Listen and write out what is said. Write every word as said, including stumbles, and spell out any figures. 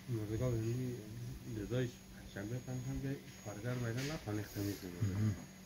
مردگاه اینی لذایش شنبه پنج هم که کارگر میدن نه خانه خمیز میدن